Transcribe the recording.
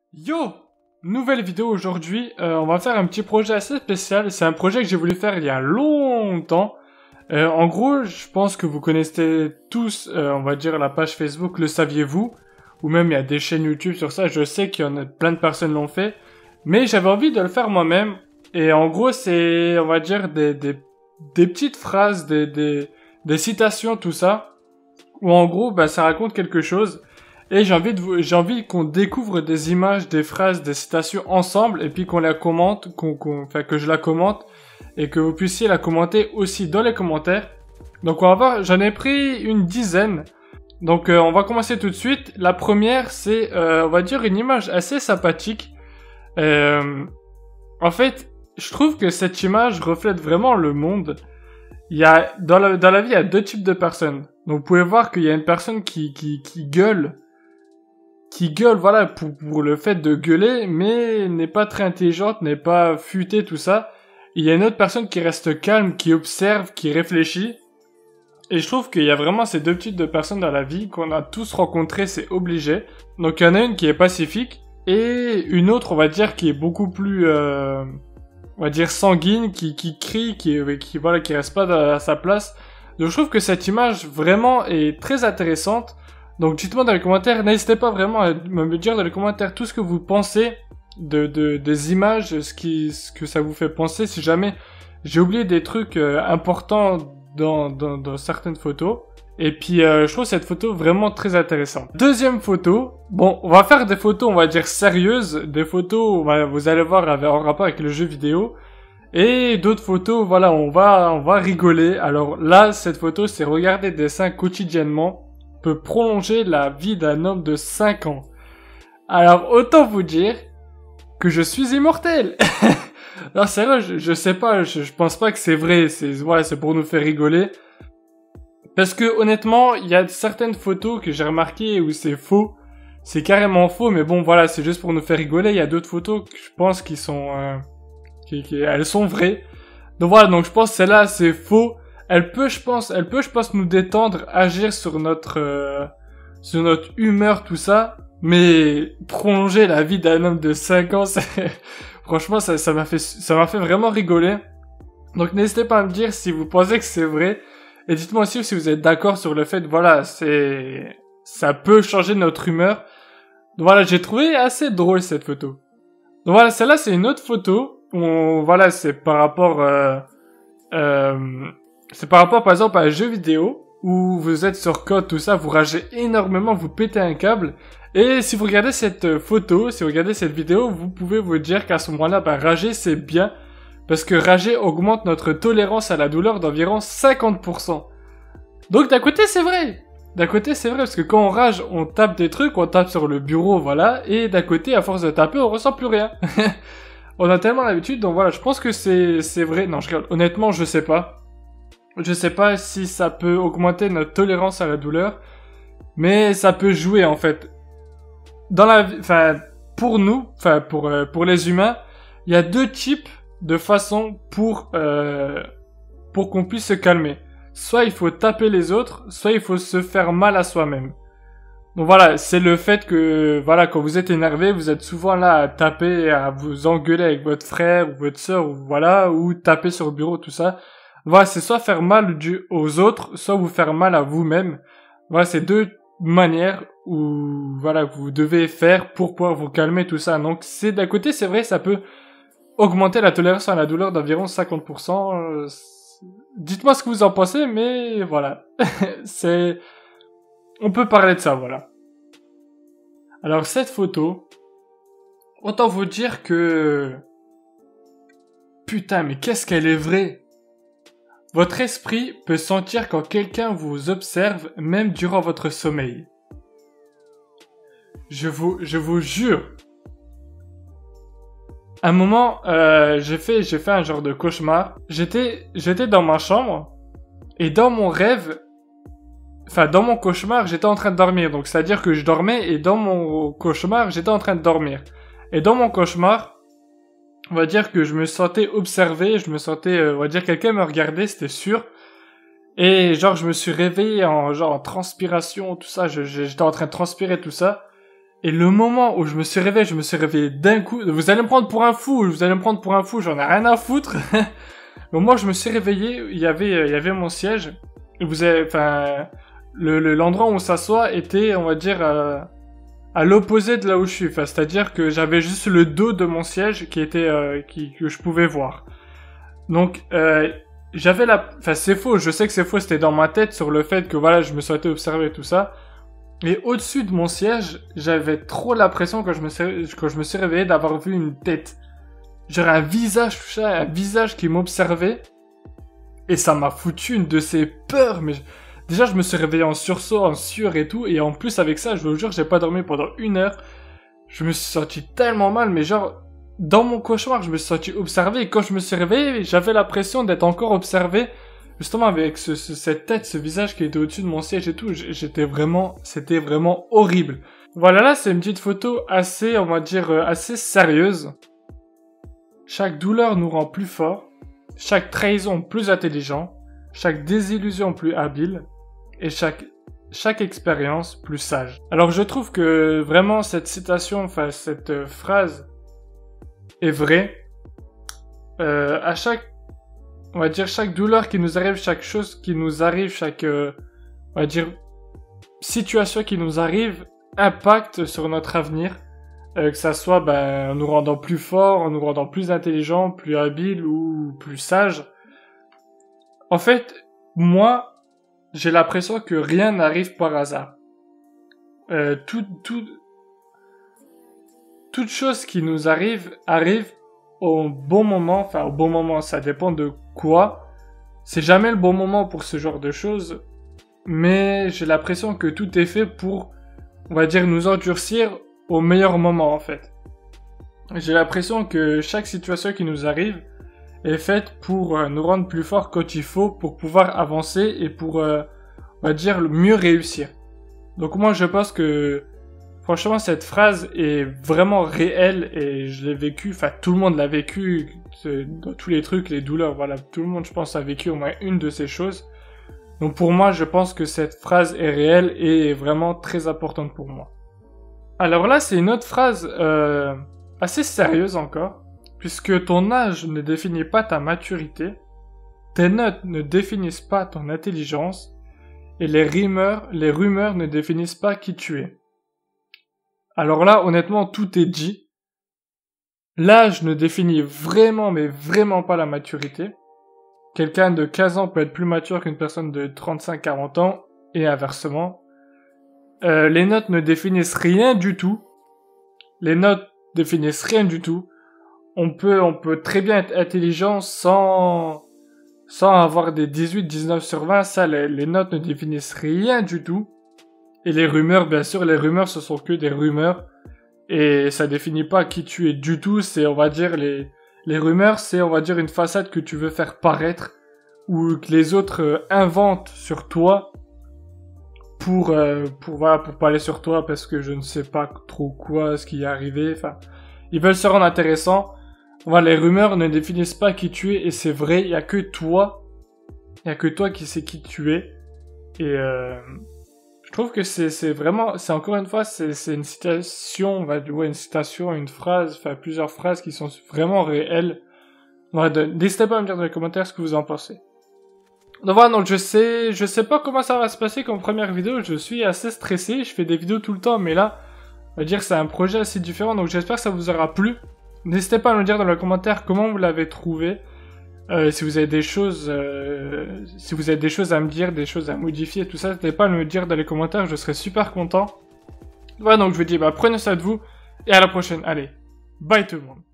Yo! Nouvelle vidéo aujourd'hui, on va faire un petit projet assez spécial, c'est un projet que j'ai voulu faire il y a longtemps. En gros, je pense que vous connaissez tous, on va dire la page Facebook Le Saviez-vous? Ou même il y a des chaînes YouTube sur ça, je sais qu'il y en a plein de personnes l'ont fait. Mais j'avais envie de le faire moi-même. Et en gros, c'est, on va dire, des petites phrases, des citations, tout ça. Où en gros, bah, ça raconte quelque chose. Et j'ai envie qu'on découvre des images, des phrases, des citations ensemble, et puis qu'on la commente, enfin, que je la commente, et que vous puissiez la commenter aussi dans les commentaires. Donc on va voir, j'en ai pris une dizaine. Donc on va commencer tout de suite. La première, c'est, on va dire, une image assez sympathique. En fait, je trouve que cette image reflète vraiment le monde. Il y a, dans la vie, il y a deux types de personnes. Donc vous pouvez voir qu'il y a une personne qui gueule, voilà, pour le fait de gueuler, mais n'est pas très intelligente, n'est pas futée, tout ça. Il y a une autre personne qui reste calme, qui observe, qui réfléchit. Et je trouve qu'il y a vraiment ces deux types de personnes dans la vie qu'on a tous rencontrés, c'est obligé. Donc il y en a une qui est pacifique, et une autre, on va dire, qui est beaucoup plus, on va dire, sanguine, qui crie, qui reste pas à sa place. Donc je trouve que cette image vraiment est très intéressante. Donc dites-moi dans les commentaires, n'hésitez pas vraiment à me dire dans les commentaires tout ce que vous pensez des images, ce que ça vous fait penser, si jamais j'ai oublié des trucs importants dans certaines photos. Et puis je trouve cette photo vraiment très intéressante. Deuxième photo, bon, on va faire des photos, on va dire sérieuses, des photos, vous allez voir, en rapport avec le jeu vidéo. Et d'autres photos, voilà, on va rigoler. Alors là, cette photo, c'est regarder des dessins quotidiennement peut prolonger la vie d'un homme de 5 ans. Alors, autant vous dire que je suis immortel. Non, c'est vrai, je sais pas, je pense pas que c'est vrai, c'est pour nous faire rigoler. Parce que, honnêtement, il y a certaines photos que j'ai remarquées où c'est faux. C'est carrément faux, mais bon, voilà, c'est juste pour nous faire rigoler. Il y a d'autres photos que je pense qui sont, elles sont vraies. Donc voilà, donc je pense que celle-là, c'est faux. Elle peut, je pense, nous détendre, agir sur notre humeur, tout ça. Mais prolonger la vie d'un homme de 5 ans, franchement, ça m'a fait vraiment rigoler. Donc n'hésitez pas à me dire si vous pensez que c'est vrai. Et dites-moi aussi si vous êtes d'accord sur le fait, voilà, ça peut changer notre humeur. Donc voilà, j'ai trouvé assez drôle cette photo. Donc voilà, celle-là, c'est une autre photo. Voilà, c'est par rapport, par exemple à un jeu vidéo où vous êtes sur code, tout ça, vous ragez énormément, vous pétez un câble. Et si vous regardez cette photo, si vous regardez cette vidéo, vous pouvez vous dire qu'à ce moment-là, rager c'est bien. Parce que rager augmente notre tolérance à la douleur d'environ 50%. Donc d'un côté c'est vrai. D'un côté c'est vrai parce que quand on rage, on tape des trucs, on tape sur le bureau, voilà. Et d'un côté, à force de taper, on ressent plus rien. On a tellement l'habitude, donc voilà, je pense que c'est vrai. Non, je rigole. Honnêtement, je sais pas. Je sais pas si ça peut augmenter notre tolérance à la douleur, mais ça peut jouer en fait. Dans la vie, enfin pour nous, enfin pour les humains, il y a deux types de façons pour qu'on puisse se calmer. Soit il faut taper les autres, soit il faut se faire mal à soi-même. Donc voilà, c'est le fait que voilà, quand vous êtes énervé, vous êtes souvent là à taper, à vous engueuler avec votre frère ou votre sœur, ou voilà, ou taper sur le bureau, tout ça. Voilà, c'est soit faire mal aux autres, soit vous faire mal à vous-même. Voilà, c'est deux manières où, voilà, vous devez faire pour pouvoir vous calmer, tout ça. Donc, d'un côté, c'est vrai, ça peut augmenter la tolérance à la douleur d'environ 50%. Dites-moi ce que vous en pensez, mais voilà. On peut parler de ça, voilà. Alors, cette photo, autant vous dire que, putain, mais qu'est-ce qu'elle est vraie! Votre esprit peut sentir quand quelqu'un vous observe, même durant votre sommeil. Je vous jure. Un moment, j'ai fait un genre de cauchemar. J'étais dans ma chambre, et dans mon rêve, enfin, dans mon cauchemar, j'étais en train de dormir. Donc, c'est-à-dire que je dormais, et dans mon cauchemar, j'étais en train de dormir. Et dans mon cauchemar, on va dire que je me sentais observé, je me sentais, on va dire quelqu'un me regardait, c'était sûr. Et genre je me suis réveillé en transpiration, tout ça, j'étais en train de transpirer tout ça. Et le moment où je me suis réveillé d'un coup. Vous allez me prendre pour un fou, j'en ai rien à foutre. Mais moi, je me suis réveillé, il y avait mon siège. Et l'endroit où on s'assoit était, on va dire, à l'opposé de là où je suis. Enfin, c'est-à-dire que j'avais juste le dos de mon siège que je pouvais voir. Donc, c'est faux, je sais que c'est faux, c'était dans ma tête sur le fait que voilà, je me sentais observé et tout ça. Et au-dessus de mon siège, j'avais trop l'impression quand je me suis réveillé d'avoir vu une tête. Genre un visage qui m'observait. Et ça m'a foutu une de ces peurs, mais déjà je me suis réveillé en sursaut, en sueur et tout, et en plus avec ça, je vous jure, j'ai pas dormi pendant 1 heure. Je me suis senti tellement mal, mais genre, dans mon cauchemar, je me suis senti observé, et quand je me suis réveillé, j'avais l'impression d'être encore observé. Justement, avec cette tête, ce visage qui était au-dessus de mon siège et tout, c'était vraiment horrible. Voilà, là, c'est une petite photo assez, on va dire, assez sérieuse. Chaque douleur nous rend plus forts, chaque trahison plus intelligent, chaque désillusion plus habile, et chaque expérience plus sage. Alors, je trouve que vraiment cette citation, enfin, cette phrase est vraie. À on va dire, chaque douleur qui nous arrive, chaque chose qui nous arrive, on va dire, situation qui nous arrive, impacte sur notre avenir. Que ça soit, en nous rendant plus forts, en nous rendant plus intelligents, plus habiles ou plus sages. En fait, moi, j'ai l'impression que rien n'arrive par hasard. Toute chose qui nous arrive au bon moment, enfin au bon moment, ça dépend de quoi. C'est jamais le bon moment pour ce genre de choses, mais j'ai l'impression que tout est fait pour, on va dire, nous endurcir au meilleur moment en fait. J'ai l'impression que chaque situation qui nous arrive est faite pour nous rendre plus forts quand il faut, pour pouvoir avancer et pour, on va dire, mieux réussir. Donc moi je pense que franchement, cette phrase est vraiment réelle et je l'ai vécue, enfin tout le monde l'a vécu, dans tous les trucs, les douleurs, voilà, tout le monde je pense a vécu au moins une de ces choses. Donc pour moi, je pense que cette phrase est réelle et est vraiment très importante pour moi. Alors là, c'est une autre phrase assez sérieuse encore, puisque ton âge ne définit pas ta maturité, tes notes ne définissent pas ton intelligence, et les rumeurs ne définissent pas qui tu es. Alors là, honnêtement, tout est dit. L'âge ne définit vraiment, mais vraiment pas la maturité. Quelqu'un de 15 ans peut être plus mature qu'une personne de 35-40 ans, et inversement. Les notes ne définissent rien du tout. On peut très bien être intelligent sans avoir des 18, 19 sur 20. Ça, les notes ne définissent rien du tout. Et les rumeurs, bien sûr, ce sont que des rumeurs. Et ça définit pas qui tu es du tout. C'est, on va dire, les rumeurs, c'est, on va dire, une façade que tu veux faire paraître. Ou que les autres inventent sur toi. Pour parler sur toi, parce que je ne sais pas trop ce qui est arrivé. Enfin, ils veulent se rendre intéressants. Voilà, les rumeurs ne définissent pas qui tu es. Et c'est vrai, il y a que toi qui sais qui tu es. Et je trouve que c'est vraiment, c'est encore une fois, c'est une citation, une phrase, enfin plusieurs phrases qui sont vraiment réelles. Voilà, n'hésitez pas à me dire dans les commentaires ce que vous en pensez. Donc voilà, donc je sais pas comment ça va se passer comme première vidéo, je suis assez stressé, je fais des vidéos tout le temps, mais là, on va dire c'est un projet assez différent, donc j'espère que ça vous aura plu. N'hésitez pas à me dire dans les commentaires comment vous l'avez trouvé. Si vous avez des choses, à me dire, des choses à modifier, tout ça, n'hésitez pas à me dire dans les commentaires, je serai super content. Voilà, donc je vous dis, prenez soin de vous, et à la prochaine, allez, bye tout le monde.